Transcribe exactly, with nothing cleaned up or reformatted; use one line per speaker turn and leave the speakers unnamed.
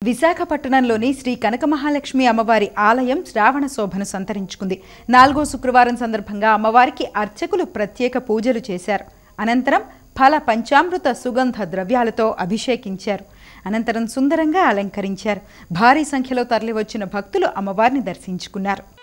విశాఖపట్టణంలోని శ్రీ కనక మహాలక్ష్మి అమ్మవారి ఆలయం శ్రావణ శోభను సంతరించుకుంది. నాలుగో శుక్రవారం సందర్భంగా అమ్మవారికి అర్చకులు ప్రత్యేక పూజలు చేశారు. అనంతరం ఫల పంచామృత సుగంధ ద్రవ్యాలతో అభిషేకించారు. అనంతరం సుందరంగా అలంకరించారు. భారీ సంఖ్యలో తరలివచ్చిన భక్తులు అమ్మవారిని దర్శించుకున్నారు.